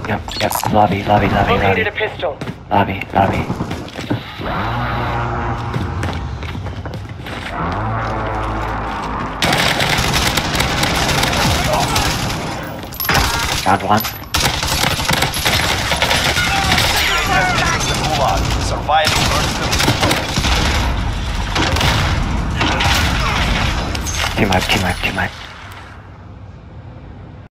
Yep. Lobby. Located a pistol. Lobby. Round one. Surviving versus Team wipe.